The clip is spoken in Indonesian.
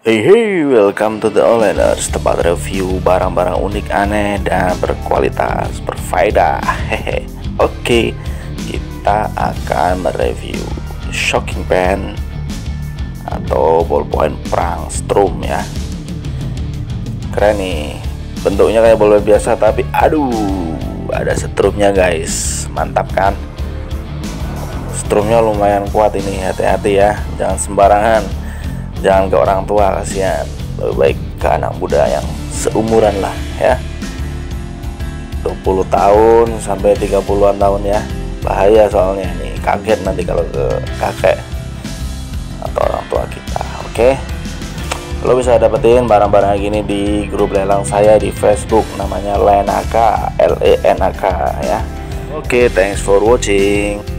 Hey, welcome to the Onliners, tempat review barang-barang unik, aneh, dan berkualitas, berfaedah. Hehe. Oke, kita akan mereview shocking pen atau ballpoint perang Strum ya. Keren nih, bentuknya kayak bolpen biasa tapi aduh, ada setrumnya guys. Mantap kan? Strumnya lumayan kuat ini, hati-hati ya, jangan sembarangan. Jangan ke orang tua, kasihan. Lebih baik ke anak muda yang seumuran lah ya, 20 tahun sampai 30-an tahun ya. Bahaya soalnya nih, kaget nanti kalau ke kakek atau orang tua kita. Oke, lo bisa dapetin barang-barang gini di grup lelang saya di Facebook, namanya Lenak, LENAK ya. Oke, thanks for watching.